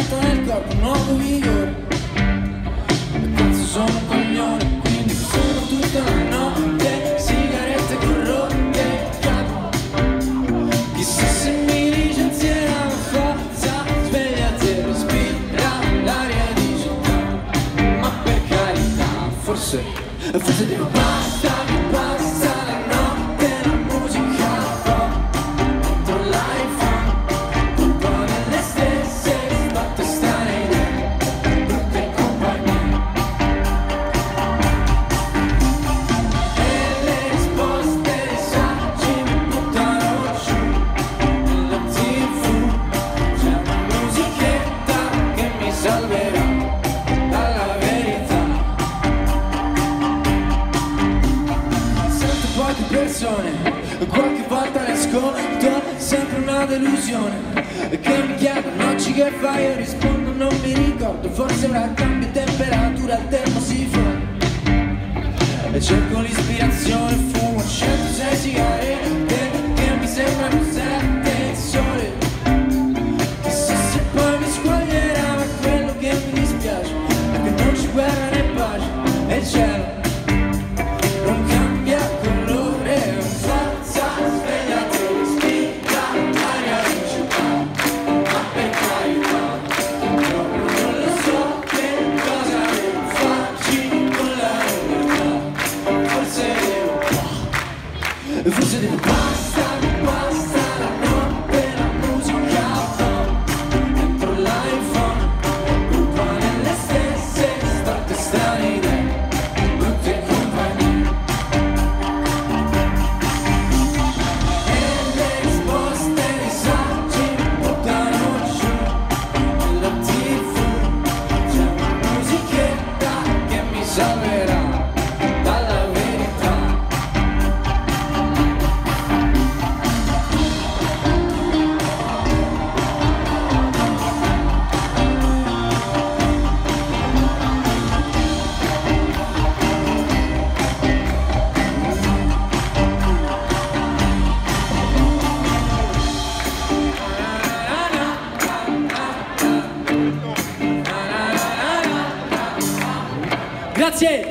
sento nel corpo un nuovo vigore. E cazzo sono un coglione, quindi sono tutta la notte, sigarette corrotte, capo. Chissà se mi licenzierà la forza, svegliati, respira l'aria di città. Ma per carità, forse devo basta la notte, la musica pop, dentro l'iPhone, un po' nelle stesse, fatte strane idee, brutte compagnie. E le risposte dei saggi mi buttano giù, nella TV c'è una musichetta che mi salverà dalla verità. Sento poche persone, qualche volta le ascolto, sempre una delusione, che mi chiedono oggi che fai, io rispondo non mi ricordo, forse ora cambia temperatura, il tempo si fa. E cerco l'ispirazione, fumo 106 sigarette, che mi sembrano 7 il sole. Chissà se poi mi squaglierà, ma quello che mi dispiace è che non c'è guerra né pace, e il cielo non cambia colore, forza, svegliati, respira l'aria di città. Ma per carità, proprio non lo so che cosa devo farci con la libertà. Forse devo basta la notte, la musica pop, dentro l'iPhone, un po' nelle stesse, storte strane idee, brutte compagnie. E le risposte dei saggi mi buttano giù, nella TV c'è una musichetta che mi salverà dalla verità. Grazie!